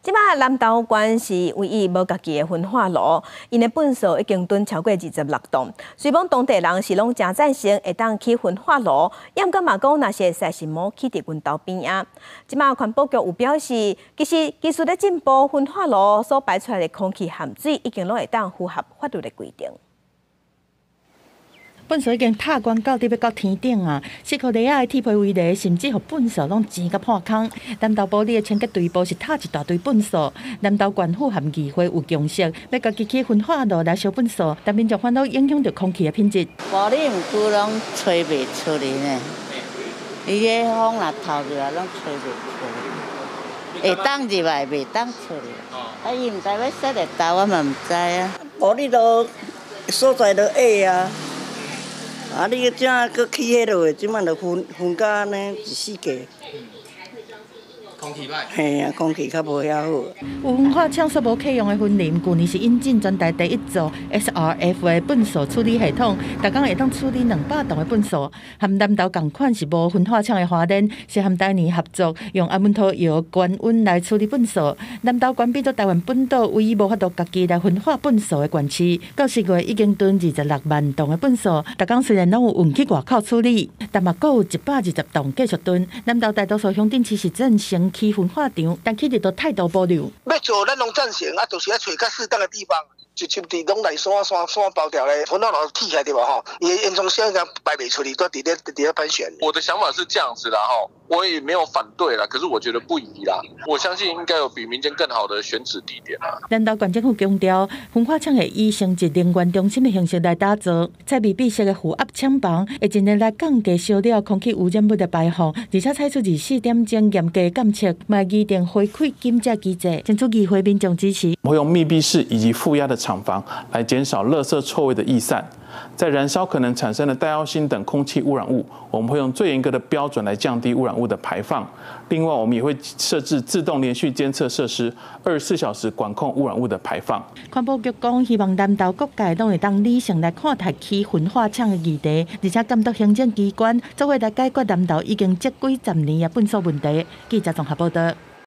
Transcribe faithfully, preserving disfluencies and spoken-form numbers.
即摆南投县是唯一无家己的焚化炉，因的本数已经吨超过二十六吨。虽讲当地人是拢真赞成会当起焚化炉，也毋过嘛讲那些实是无起伫阮兜边啊。即摆环保局有表示，其实技术咧进步，焚化炉所排出来的空气含水已经拢会当符合法律的规定。 粪扫已经拍光到得要到天顶啊！四颗泥仔的铁皮围篱，甚至互粪扫拢挤甲破空。南投保利的清洁队部是踏一大堆粪扫。南投县府和议会有共识，要家己起焚化炉来烧粪扫，但民众烦恼影响到空气的品质。 无你毋久拢吹袂出来呢，伊个风若透入来，拢吹袂出来。会当入来，袂当出来。啊，伊毋知要说会到，我嘛毋知啊。无你都所在都矮啊。 啊！你个正搁起迄落，即摆就熏熏甲安尼一世界。空气歹。嘿啊，空气较无遐好。 有焚化厂所无启用的焚林，去年是引进全台第一座 S R F 的粪扫处理系统，逐工会当处理两百吨的粪扫。和南投共款是无焚化厂的花莲，是和台泥合作，用阿门托窑高温来处理粪扫。南投县变做台湾本岛唯一无法度家己来焚化粪扫的县市。到十月已经囤二十六万吨的粪扫，逐工虽然拢有运去外口处理，但嘛阁有一百二十吨继续囤。南投大多数乡镇市是正成起焚化场，但起日都态度保留。 要做咱拢赞成，啊，就是要找较适当的地方，直接伫拢内山山山包条咧，焚化炉起起来对吧？吼，伊的烟囱声个排袂出去，都伫咧伫咧盘旋。 我的想法是这样子的哈，我也没有反对啦，可是我觉得不宜啦。我相信应该有比民间更好的选址地点啦。 南投县政府强调，焚化厂会以升级能源中心的形式来打造，采密闭式的负压厂房，会尽力来降低烧料空气污染物的排放，而且采取二十四点钟严格监测，卖议定回馈检测机制，争取议会民众支持。 会用密闭式以及负压的厂房来减少垃圾臭味的逸散。 在燃烧可能产生的戴奥辛等空气污染物，我们会用最严格的标准来降低污染物的排放。另外，我们也会设置自动连续监测设施，二十四小时管控污染物的排放。环保局讲，希望南投各界都会当理性来看待起焚化厂的议题，而且监督行政机关做伙来解决南投已经积几十年的粪扫问题。记者综合报道。